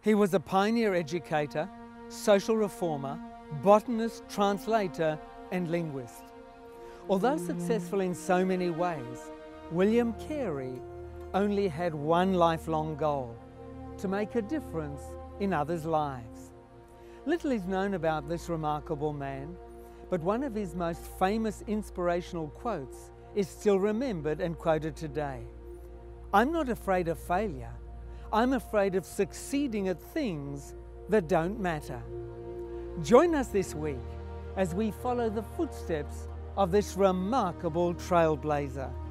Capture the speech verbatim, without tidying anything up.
He was a pioneer educator, social reformer, botanist, translator, and linguist. Although successful in so many ways, William Carey only had one lifelong goal: to make a difference in others' lives. Little is known about this remarkable man, but one of his most famous inspirational quotes is still remembered and quoted today. "I'm not afraid of failure. I'm afraid of succeeding at things that don't matter." Join us this week as we follow the footsteps of this remarkable trailblazer.